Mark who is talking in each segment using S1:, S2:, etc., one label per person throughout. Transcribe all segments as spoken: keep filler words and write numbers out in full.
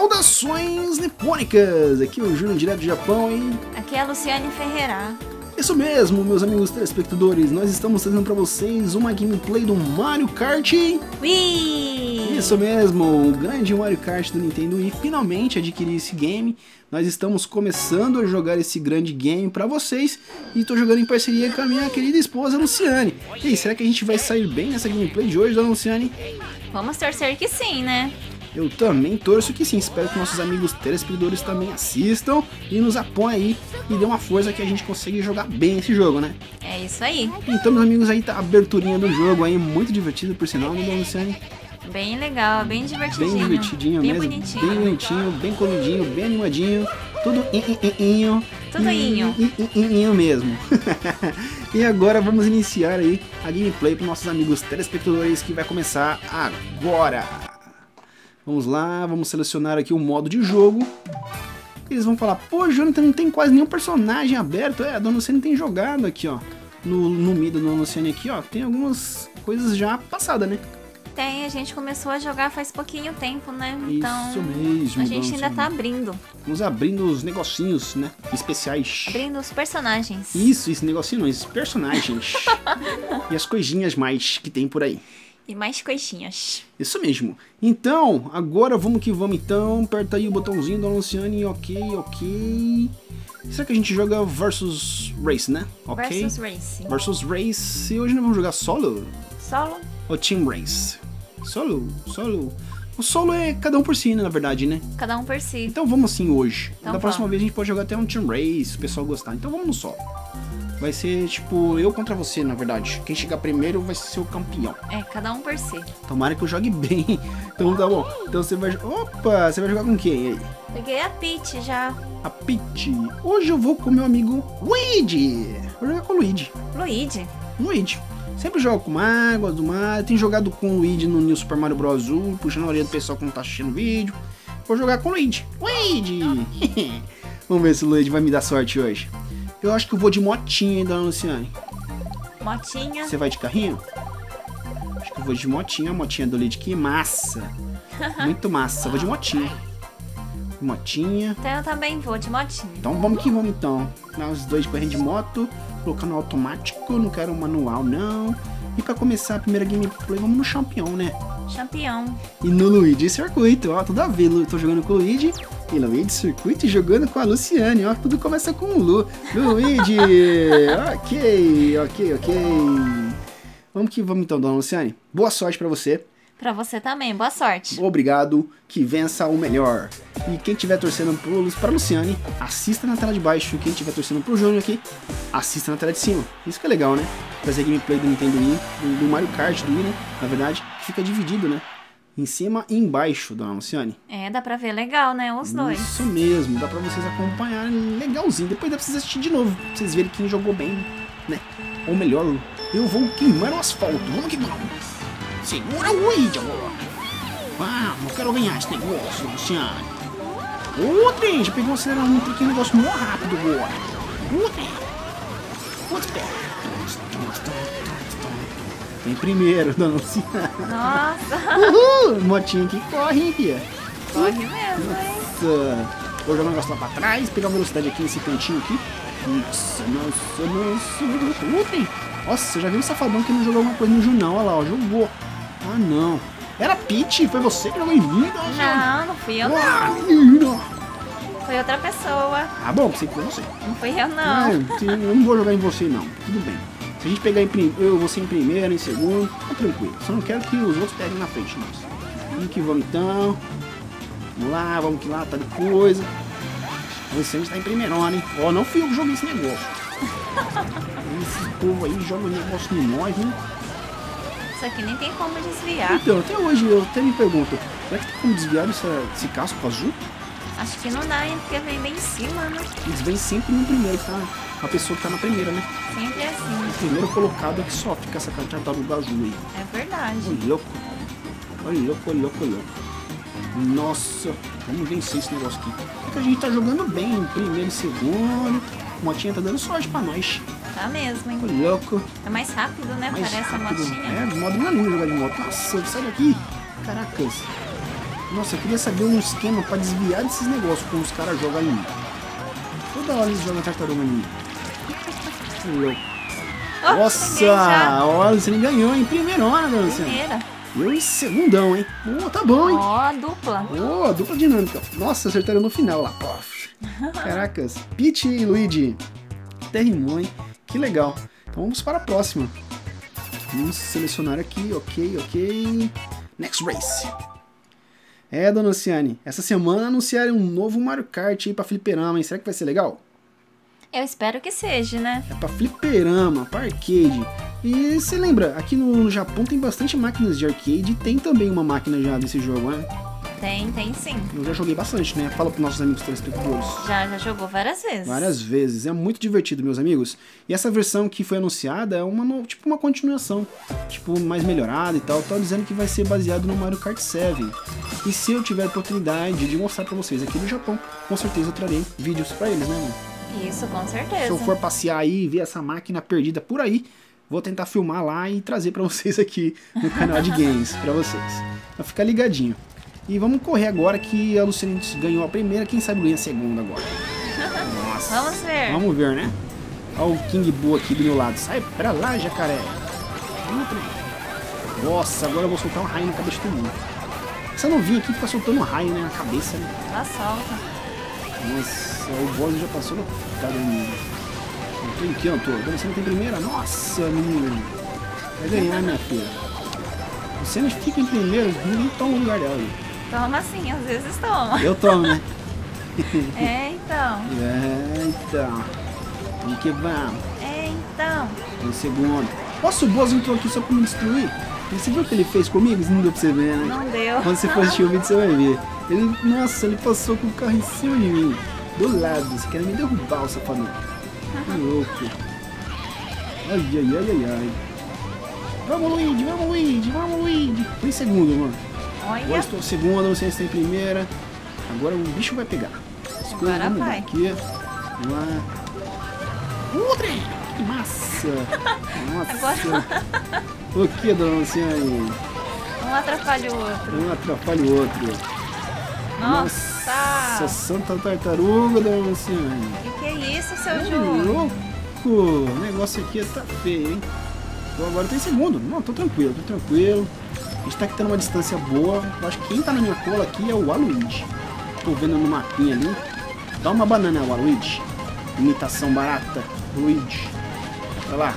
S1: Saudações nipônicas! Aqui é o Júnior, direto do Japão, hein?
S2: Aqui é a Luciane Ferreira.
S1: Isso mesmo, meus amigos telespectadores, nós estamos trazendo pra vocês uma gameplay do Mario Kart.
S2: Wii!
S1: Isso mesmo, o grande Mario Kart do Nintendo Wii. Finalmente adquiri esse game. Nós estamos começando a jogar esse grande game pra vocês. E estou jogando em parceria com a minha querida esposa, Luciane. E aí, será que a gente vai sair bem nessa gameplay de hoje, dona Luciane?
S2: Vamos torcer que sim, né?
S1: Eu também torço que sim, espero que nossos amigos telespectadores também assistam e nos apoiem aí e dê uma força que a gente consiga jogar bem esse jogo, né?
S2: É isso aí.
S1: Então, meus amigos, aí tá a aberturinha do jogo aí, muito divertido por sinal, né, Luciane?
S2: Bem legal, bem divertidinho.
S1: Bem divertidinho
S2: bem
S1: mesmo,
S2: bonitinho.
S1: bem bonitinho, bem colidinho, bem animadinho, tudo inho,
S2: Tudo inho.
S1: inho mesmo. E agora vamos iniciar aí a gameplay para nossos amigos telespectadores que vai começar agora. Vamos lá, vamos selecionar aqui o modo de jogo. Eles vão falar, pô, Jonathan, não tem quase nenhum personagem aberto. É, a Dona Luciane tem jogado aqui, ó. No, no Mi da Dona Luciane aqui, ó, tem algumas coisas já passadas, né?
S2: Tem, a gente começou a jogar faz pouquinho tempo, né? Então,
S1: Isso mesmo,
S2: a gente
S1: Dona
S2: ainda tá
S1: Luciane.
S2: abrindo.
S1: Vamos abrindo os negocinhos, né? Especiais.
S2: Abrindo os personagens.
S1: Isso, esse negocinho não, esses personagens. E as coisinhas mais que tem por aí.
S2: E mais coisinhas.
S1: Isso mesmo. Então, agora vamos que vamos então. Aperta aí o botãozinho da Luciane. Ok, ok. Será que a gente joga versus race, né? Ok.
S2: Versus Race.
S1: Versus race. E hoje nós vamos jogar solo?
S2: Solo?
S1: Ou team race? Solo? Solo? O solo é cada um por si, né, na verdade, né?
S2: Cada um por si.
S1: Então vamos assim hoje.
S2: Então
S1: da próxima
S2: vamos.
S1: vez a gente pode jogar até um team race, se o pessoal gostar. Então vamos no solo. Vai ser tipo eu contra você, na verdade. Quem chegar primeiro vai ser o campeão.
S2: É, cada um por si.
S1: Tomara que eu jogue bem. Então tá bom. Então você vai... Opa! Você vai jogar com quem aí?
S2: Peguei a Peach já.
S1: A Peach. Hoje eu vou com meu amigo Luigi. Vou jogar com o Luigi.
S2: Luigi.
S1: Luigi. Sempre jogo com Águas do Mar. Tenho jogado com o Luigi no New Super Mario Bros. U, puxando a orelha do pessoal que não tá assistindo o vídeo. Vou jogar com o Luigi. Luigi! Vamos ver se o Luigi vai me dar sorte hoje. Eu acho que eu vou de motinha, hein, dona Luciane.
S2: Motinha.
S1: Você vai de carrinho? Acho que eu vou de motinha. A motinha do Luigi, que massa. Muito massa. Eu vou de motinha. Motinha.
S2: Então eu também vou de motinha.
S1: Então vamos que vamos então. Nós dois correndo de moto. Colocar no automático. Não quero manual não. E pra começar a primeira gameplay, vamos no campeão, né?
S2: Campeão.
S1: E no Luigi Circuito, ó. Tudo a ver. Lu- Tô jogando com o Luigi. E Luigi Circuito e jogando com a Luciane, ó. Tudo começa com o Lu. Luigi! Ok, ok, ok. Vamos que vamos então, dona Luciane. Boa sorte pra você.
S2: Pra você também, boa sorte.
S1: Obrigado, que vença o melhor. E quem estiver torcendo pro, pra Luciane, assista na tela de baixo. Quem estiver torcendo pro Júnior aqui, assista na tela de cima. Isso que é legal, né? Fazer gameplay do Nintendo Wii, do, do Mario Kart do Wii, né? Na verdade, fica dividido, né? Em cima e embaixo, dona Luciane.
S2: É, dá pra ver legal, né? Os dois.
S1: Isso mesmo, dá pra vocês acompanharem legalzinho. Depois dá pra vocês assistir de novo, pra vocês verem quem jogou bem, né? Ou melhor, eu vou queimar o asfalto. Vamos que vamos. Segura o Luigi agora. Ah, não quero ganhar esse negócio, Luciane. Ô, trem, já pegou um acelerador, um aquele negócio mó rápido agora. Ô, trem. Quantos pés? Em primeiro, dona Luciane.
S2: Nossa,
S1: Uhul, motinha que corre, hein, filha.
S2: corre mesmo, hein?
S1: Nossa. Vou jogar o negócio lá pra trás, pegar a velocidade aqui nesse cantinho aqui. Nossa, nossa, nossa. Ô, trem. Nossa, já viu o safadão que não jogou alguma coisa no jornal? Olha lá, ó, jogou. Ah, não. Era Peach, foi você que jogou em mim?
S2: Não, não fui eu não.
S1: Ah, menina.
S2: Foi outra pessoa.
S1: Ah, bom, pensei que foi você.
S2: Não fui eu não.
S1: Ah, eu não vou jogar em você, não. Tudo bem. Se a gente pegar em prim... eu, você em primeiro, em segundo, tá tranquilo. Só não quero que os outros peguem na frente, nossa. Vamos que vamos então. Vamos lá, vamos que lá, tá de coisa. Você a gente tá em primeiro, hein? Ó, não fui eu que joguei esse negócio. Esse povo aí joga um negócio em nós, né?
S2: Isso aqui nem tem como desviar.
S1: Então, até hoje eu até me pergunto, será que tem como desviar desse, desse casco azul?
S2: Acho que não dá, hein? Porque vem bem em cima, né?
S1: Eles vêm sempre no primeiro, tá? A pessoa que tá na primeira, né?
S2: Sempre é assim.
S1: O primeiro colocado é que só fica essa tartaruga azul aí.
S2: É verdade.
S1: Olha louco. Olha louco, olha louco, olha louco. Nossa, vamos vencer esse negócio aqui. Porque a gente tá jogando bem em primeiro e segundo. A motinha tá dando sorte pra nós.
S2: Tá mesmo, hein?
S1: Olha louco.
S2: É mais rápido, né?
S1: Mais
S2: Parece
S1: rápido.
S2: a motinha.
S1: É, modo maneiro jogar de moto. Nossa, sai daqui. Caracas. Nossa, eu queria saber um esquema pra desviar desses negócios como os caras jogam em mim. Toda hora eles jogam tartaruga em mim. Louco.
S2: Oh,
S1: Nossa, olha, você nem ganhou em primeira hora, dona Luciana.
S2: Primeira.
S1: Eu em segundão, hein? Oh, tá bom, hein?
S2: Ó, oh, dupla.
S1: Oh, dupla dinâmica. Nossa, acertaram no final lá. Pof. Caracas. Peach e Luigi. Até rimou, hein? Que legal. Então vamos para a próxima. Vamos selecionar aqui. Ok, ok. Next race. É, dona Luciane. Essa semana anunciaram um novo Mario Kart aí pra fliperama, hein? Será que vai ser legal?
S2: Eu espero que seja, né?
S1: É pra fliperama, pra arcade. E você lembra, aqui no Japão tem bastante máquinas de arcade e tem também uma máquina já desse jogo, né?
S2: Tem, tem sim.
S1: Eu já joguei bastante, né? Fala pros nossos amigos telespectadores.
S2: Já, já jogou várias vezes.
S1: Várias vezes. É muito divertido, meus amigos. E essa versão que foi anunciada é uma, no- tipo uma continuação. Tipo, mais melhorada e tal. Tô dizendo que vai ser baseado no Mario Kart sete. E se eu tiver a oportunidade de mostrar pra vocês aqui no Japão, com certeza eu trarei vídeos pra eles, né, mano?
S2: Isso, com certeza.
S1: Se eu for passear aí e ver essa máquina perdida por aí, vou tentar filmar lá e trazer pra vocês aqui no canal de games, pra vocês. Pra ficar ligadinho. E vamos correr agora que a Luciane ganhou a primeira, quem sabe ganha a segunda agora. Nossa.
S2: Vamos ver.
S1: Vamos ver, né? Olha o King Boo aqui do meu lado. Sai pra lá, jacaré. Nossa, agora eu vou soltar um raio na cabeça de todo mundo. Essa novinha aqui fica soltando um raio, né, na cabeça, né?
S2: Ela solta.
S1: Nossa, o boss já passou na putada, menina. Eu tô em quinto, você não tem primeira? Nossa, menina. Vai ganhar, minha filha. Você não fica em primeiro, ninguém toma o lugar dela.
S2: Toma sim, às vezes toma.
S1: Eu tomo, né?
S2: É, então.
S1: É, então. Vamos que vamos.
S2: É, então.
S1: Um segundo. Nossa, o boss entrou aqui só pra me destruir. Você viu o que ele fez comigo? Isso não deu pra você ver, né?
S2: Não deu.
S1: Quando você for assistir o vídeo, você vai ver. Ele, nossa, ele passou com o carro em cima de mim. Do lado. Você quer me derrubar, o safadão. Que louco. Ai, ai, ai, ai, ai. Vamos, Luigi, vamos, Luigi, vamos, Luigi. Tô em segundo, mano. Agora
S2: Olha.
S1: estou em segundo, não sei se tem primeira. Agora o bicho vai pegar. As coisas
S2: Agora
S1: vão mudar
S2: vai.
S1: aqui. Vamos lá. Uh, trem! Que massa! Nossa! O que, dona Luciane?
S2: Um atrapalha o outro.
S1: Um atrapalha o outro.
S2: Nossa!
S1: Nossa, santa tartaruga, dona Luciane.
S2: Que que é isso, seu
S1: Que
S2: Ju?
S1: louco! O negócio aqui tá feio, hein? Então agora eu tô em segundo. Não, tô tranquilo, tô tranquilo. A gente tá aqui tendo uma distância boa. Eu acho que quem tá na minha cola aqui é o Waluigi. Tô vendo no mapinha ali. Dá uma banana, Waluigi. Imitação barata, Luigi. Olha lá.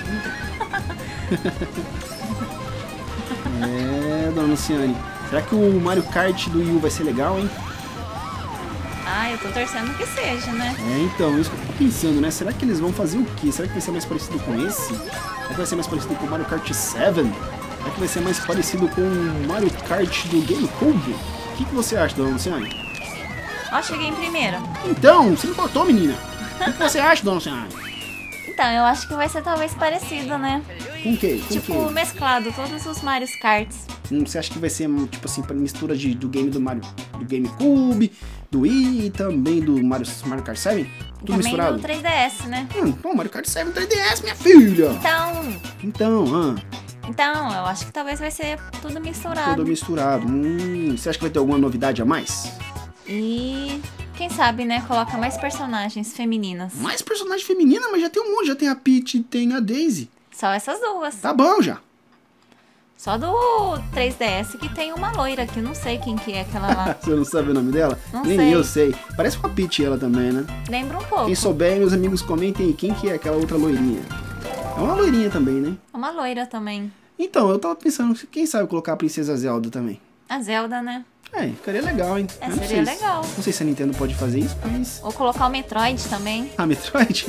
S1: É, dona Luciane. Será que o Mario Kart do Wii U vai ser legal, hein?
S2: Ah, eu tô torcendo que seja, né?
S1: É, então, isso que eu tô pensando, né? Será que eles vão fazer o quê? Será que vai ser mais parecido com esse? Será que vai ser mais parecido com o Mario Kart sete? Será que vai ser mais parecido com o Mario Kart do GameCube? O que, que você acha, dona Luciane?
S2: Ó, cheguei em primeiro.
S1: Então, você não cortou, menina. O que, que você acha, dona Luciane?
S2: Então, eu acho que vai ser talvez parecido, né?
S1: Com o quê? Com o
S2: Tipo,
S1: quê?
S2: mesclado todos os Mario Karts.
S1: Hum, você acha que vai ser, tipo assim, para mistura de, do game do Mario, do GameCube, do Wii e também do Mario, Mario Kart sete? Tudo
S2: Também
S1: misturado?
S2: do três D S, né?
S1: Hum, pô, Mario Kart sete no três D S, minha filha!
S2: Então,
S1: Então, ah,
S2: então, eu acho que talvez vai ser tudo misturado.
S1: tudo misturado. Hum, você acha que vai ter alguma novidade a mais?
S2: E quem sabe, né? Coloca mais personagens femininas.
S1: Mais personagem feminina, mas já tem um monte. Já tem a Peach e tem a Daisy.
S2: Só essas duas.
S1: Tá bom já.
S2: Só do três D S que tem uma loira, que eu não sei quem que é aquela lá.
S1: Você não sabe o nome dela?
S2: Não
S1: Nem
S2: sei.
S1: eu sei. Parece com a Peach ela também, né?
S2: Lembra um pouco.
S1: Quem souber, meus amigos, comentem aí quem que é aquela outra loirinha. É uma loirinha também, né?
S2: Uma loira também.
S1: Então, eu tava pensando, quem sabe colocar a Princesa Zelda também.
S2: A Zelda, né?
S1: É, ficaria legal, hein?
S2: É,
S1: Eu não
S2: seria
S1: sei se-
S2: legal.
S1: Não sei se a Nintendo pode fazer isso, mas...
S2: Ou colocar o Metroid também.
S1: A Metroid?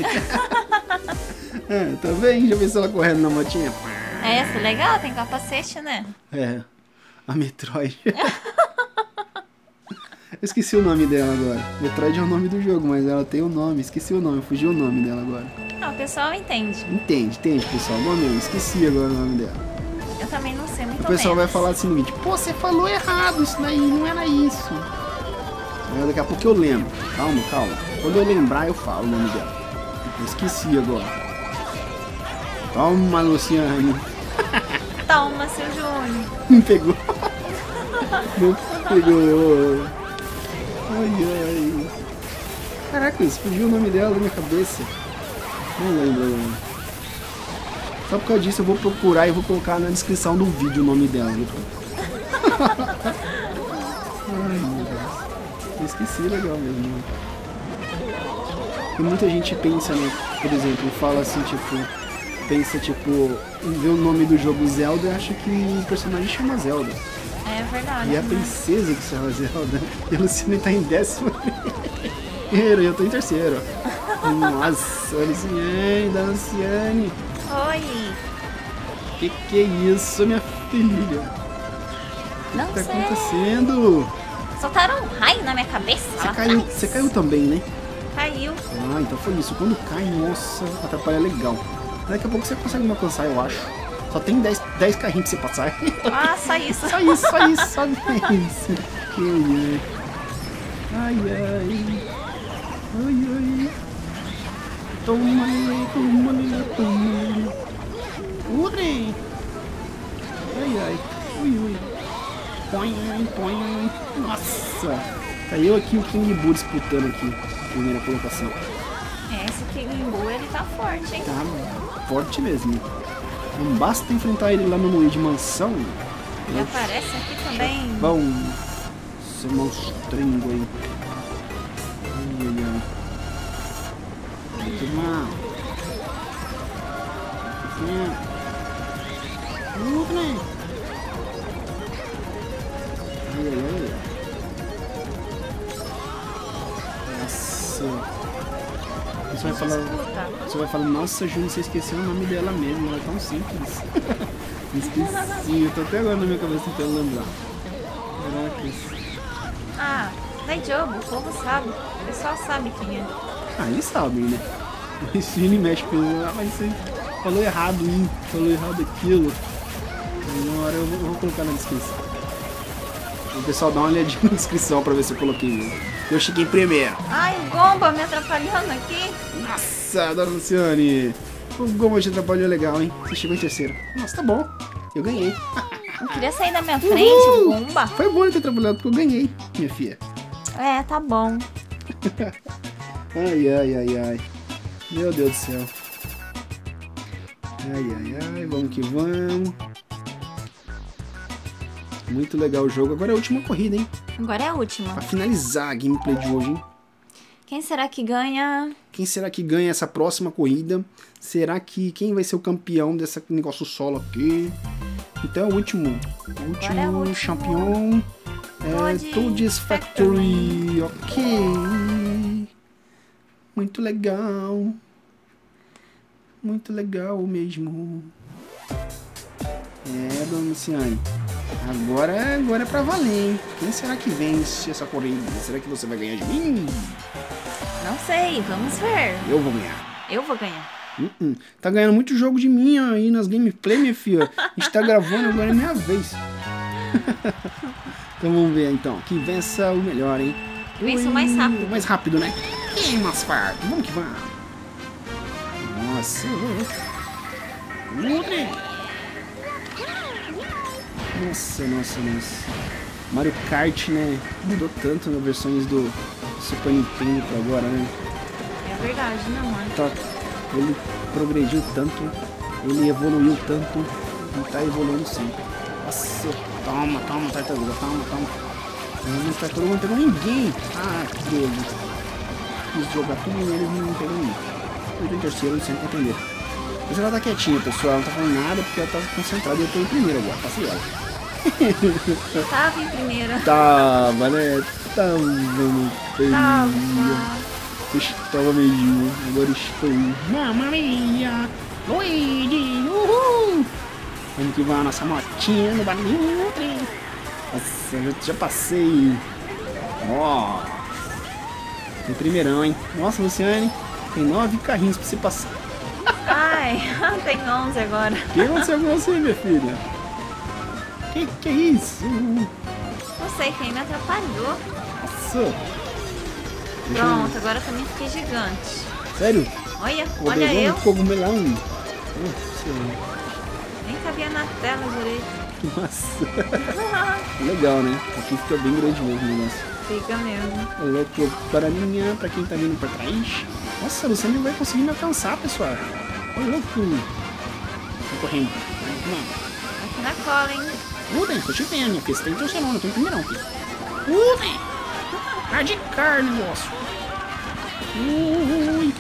S1: É, tá bem? Já pensou ela correndo na motinha?
S2: É, essa é legal, tem capacete, né?
S1: É, a Metroid. Eu esqueci o nome dela agora. Metroid é o nome do jogo, mas ela tem o nome. Esqueci o nome, fugiu o nome dela agora.
S2: Ah, o pessoal entende.
S1: Entende, entende, pessoal. Bom mesmo, esqueci agora o nome dela.
S2: Eu também não sei muito
S1: O pessoal vai
S2: menos.
S1: falar assim no vídeo: pô, você falou errado, isso daí não era isso. Aí daqui a pouco eu lembro. Calma, calma. Quando eu lembrar, eu falo o nome dela. Eu esqueci agora. Toma, Luciane.
S2: Toma, seu Júnior.
S1: Me pegou. Meu Pegou. Ai, ai. Caraca, explodiu o nome dela na minha cabeça. Não lembro agora. Só por causa disso eu vou procurar e vou colocar na descrição do vídeo o nome dela. Ai, meu Deus. Eu esqueci, legal mesmo. E muita gente pensa, né? Por exemplo, fala assim, tipo... Pensa, tipo, em ver o nome do jogo Zelda e acha que o personagem chama Zelda.
S2: É verdade.
S1: E é a
S2: né?
S1: princesa que chama Zelda. E a Luciane tá em décimo primeiro e eu tô em terceiro. Nossa, a Luciane, da Luciane.
S2: Oi.
S1: Que que é isso, minha filha?
S2: Não
S1: O que tá
S2: sei.
S1: acontecendo?
S2: Soltaram um raio na minha cabeça.
S1: Você
S2: lá
S1: caiu,
S2: atrás.
S1: você caiu também, né?
S2: Caiu.
S1: Ah, então foi isso. Quando cai, nossa, atrapalha legal. Daqui a pouco você consegue me alcançar, eu acho. Só tem dez, dez carrinhos pra você passar.
S2: Ah, só isso.
S1: Só isso, só isso, só isso. Ai, ai. Ai, ai. Ai, ai. Toma, toma, toma. Ure. Ai, ai. Ui, ui. Põe, põe. Nossa. Tá eu aqui o King Boo disputando aqui. Primeira colocação.
S2: É, esse King Boo, ele tá forte, hein?
S1: Tá forte mesmo. Não basta enfrentar ele lá no Luigi Mansão.
S2: Ele aparece aqui também.
S1: Bom, esse monstrinho aí. Ai, ai. Muito mal. Muito bem. Ai, ai, ai. Nossa. Você vai falar,
S2: Escuta.
S1: você vai falar, nossa, Júnior, você esqueceu o nome dela mesmo, ela é tão simples. Esqueci, eu tô até agora na minha cabeça tentando lembrar. Caraca.
S2: Ah, Daijobu, o povo sabe. O pessoal sabe quem é.
S1: Ah, eles sabem, né? Esse Júnior mexe com ele, ah, mas você falou errado isso, falou errado aquilo. Na hora eu vou, eu vou colocar na descrição. O pessoal dá uma olhadinha na descrição pra ver se eu coloquei mesmo. Eu cheguei primeiro.
S2: Ai, o Gomba me atrapalhando aqui.
S1: Nossa, dona Luciane. O Goma te atrapalhou legal, hein? Você chegou em terceiro. Nossa, tá bom. Eu ganhei.
S2: Não queria sair da minha frente, o
S1: Uhul!
S2: Gomba.
S1: Foi bom ele ter atrapalhado porque eu ganhei, minha filha.
S2: É, tá bom.
S1: Ai, ai, ai, ai. Meu Deus do céu. Ai, ai, ai. Vamos que vamos. Muito legal o jogo. Agora é a última corrida, hein?
S2: Agora é a última.
S1: Pra finalizar a gameplay de hoje, hein?
S2: Quem será que ganha?
S1: Quem será que ganha essa próxima corrida? Será que quem vai ser o campeão desse negócio solo aqui? Então é o último. O último,
S2: é o último.
S1: campeão é
S2: Toad's
S1: Toad's Factory. Ok. Muito legal. Muito legal mesmo. É, dona Luciane. Agora, agora é pra valer, hein? Quem será que vence essa corrida? Será que você vai ganhar de mim?
S2: Não sei, vamos ver.
S1: Eu vou ganhar.
S2: Eu vou ganhar.
S1: Uh -uh. Tá ganhando muito jogo de mim aí nas gameplay, minha filha. A gente tá gravando, agora é minha vez. Então vamos ver então. Que vença o melhor, hein?
S2: Vença o mais rápido.
S1: Mais rápido, né? Quem mais farto? Vamos que vamos. Nossa. Nossa, nossa, nossa. Mario Kart, né? Mudou tanto nas versões do Super Nintendo pra agora, né?
S2: É verdade, não, mano.
S1: Tá, ele progrediu tanto, ele evoluiu tanto e tá evoluindo sempre. Nossa, toma, toma, tartaruga, toma, toma. Não, tartaruga não pegou ninguém. Ah, que ele. Quis jogar tudo nele e não pegou ninguém. Eu tô em terceiro, sem entender. Mas ela tá quietinha, pessoal, ela não tá falando nada porque ela tá concentrada e eu tô em primeiro agora, passei ela.
S2: Eu tava em primeira.
S1: Tava, né? Tava no
S2: Tava.
S1: Eu estava mesmo, agora estou. Mamma mia! Luigi! Uhul! Vamos que vai a nossa motinha no barulho. Nossa, eu já passei. Ó! Tem primeirão, hein? Nossa, Luciane, tem nove carrinhos pra você passar.
S2: Ai, tem onze agora.
S1: O que aconteceu com você, minha filha? Que que é isso?
S2: Não sei, quem me atrapalhou.
S1: Nossa! Deixa
S2: Pronto, agora eu também fiquei gigante.
S1: eu... Sério?
S2: Olha,
S1: Ô,
S2: olha
S1: dragão,
S2: eu.
S1: cogumelão. Nossa.
S2: Nem cabia na tela direito.
S1: Nossa. Legal, né? Aqui fica bem grande mesmo o negócio.
S2: Fica mesmo.
S1: O louco bananinha pra quem tá vindo por trás. Nossa, você não vai conseguir me alcançar, pessoal. Olha o louco. Tô correndo.
S2: Aqui na cola, hein?
S1: Uh, bem, tô te vendo, minha filha. Você tá em terceiro, não tô em primeiro, não, filho. Uh, bem. Tá de cara o negócio. Ui.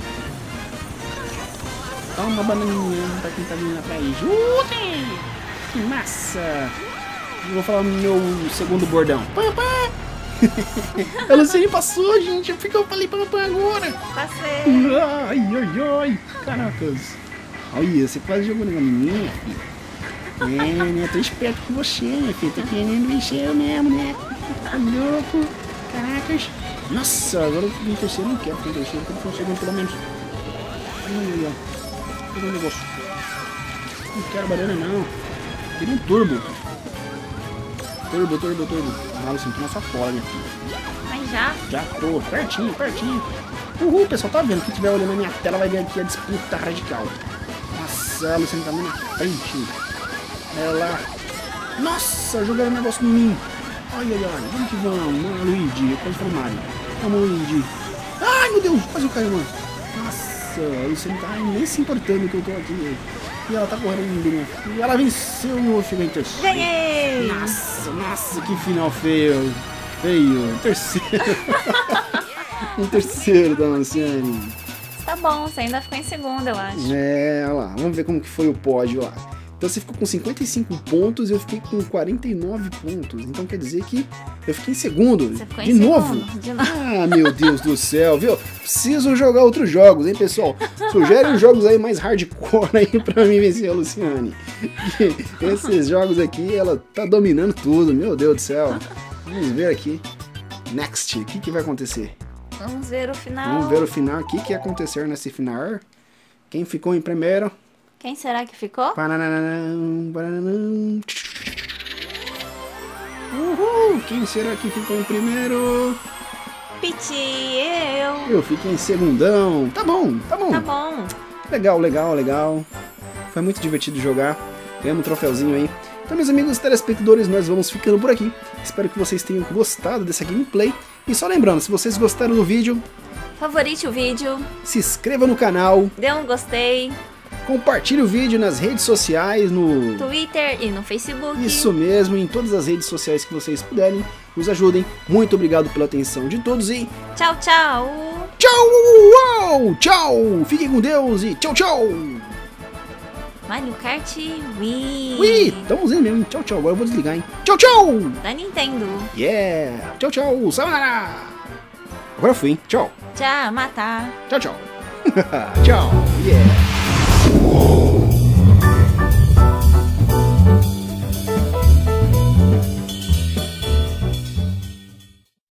S1: Toma uma bananinha pra quem tá vindo atrás. Uh, bem. Que massa. Eu vou falar o meu segundo bordão. Pam, pam. A Luciane passou, gente. Por que eu falei pam, pam agora?
S2: Passei.
S1: Ai, ai, ai. Caracas. Olha, você quase jogou na minha, filha. É, né? Tô esperto com você, minha filha. Tô querendo vencer eu mesmo, né? Tá louco. Caracas. Nossa, agora eu fiquei em terceiro. Não quero ficar em terceiro. Eu quero segundo, pelo menos. Olha, ó. Pegar um negócio. Não quero banana, não. Queria um turbo. Turbo, turbo, turbo. Ah, eu sinto na sua cola, minha filha.
S2: Mas já?
S1: Já tô. Pertinho, pertinho. Uhul, pessoal, tá vendo? Quem estiver olhando na minha tela vai ver aqui a disputa radical. Nossa, a Luciane tá muito na frente. Olha lá. Nossa, jogaram um negócio em mim. Ai, ai, ai. Vamos que vamos. Mano, Luigi. Eu quase falei Mario. Vamos, Luigi. Ai, meu Deus. Quase eu caí, mano. Nossa, a Luciane tá nem se importando que eu tô aqui. E ela tá correndo, minha filha. E ela venceu e eu cheguei em terceiro.
S2: Ganhei!
S1: Nossa, nossa, que final feio. Feio. Terceiro. Em terceiro da Luciane.
S2: Tá bom, você ainda ficou em segundo, eu acho.
S1: É, olha lá. Vamos ver como que foi o pódio lá. Então você ficou com cinquenta e cinco pontos e eu fiquei com quarenta e nove pontos. Então quer dizer que eu fiquei em segundo.
S2: Você ficou
S1: de
S2: em
S1: novo.
S2: segundo. De novo.
S1: Ah, meu Deus do céu, viu? Preciso jogar outros jogos, hein, pessoal? Sugerem jogos aí mais hardcore aí pra mim vencer a Luciane. Esses jogos aqui, ela tá dominando tudo, meu Deus do céu. Vamos ver aqui. Next, o que, que vai acontecer?
S2: Vamos ver o final.
S1: Vamos ver o final. O que, que ia acontecer nesse final? Quem ficou em primeiro?
S2: Quem será que ficou?
S1: Panananam, panananam. Uhul! Quem será que ficou em primeiro?
S2: Piti, eu.
S1: Eu fiquei em segundão. Tá bom, tá bom.
S2: Tá bom.
S1: Legal, legal, legal. Foi muito divertido jogar. Ganhamos um troféuzinho aí. Então, meus amigos telespectadores, nós vamos ficando por aqui. Espero que vocês tenham gostado dessa gameplay. E só lembrando, se vocês gostaram do vídeo,
S2: Favorite o vídeo.
S1: se inscreva no canal.
S2: Dê um gostei.
S1: Compartilhe o vídeo nas redes sociais, no...
S2: Twitter e no Facebook.
S1: Isso mesmo, em todas as redes sociais que vocês puderem. Nos ajudem. Muito obrigado pela atenção de todos e...
S2: Tchau, tchau.
S1: Tchau! Uau, tchau! Fiquem com Deus e tchau, tchau!
S2: Mario Kart Wii.
S1: Ui, estamos indo mesmo. Tchau, tchau. Agora eu vou desligar, hein? Tchau, tchau!
S2: Da Nintendo.
S1: Yeah! Tchau, tchau! Sayonara! Agora eu fui, hein? Tchau!
S2: Tchau, matar.
S1: Tchau, tchau! Tchau! Yeah!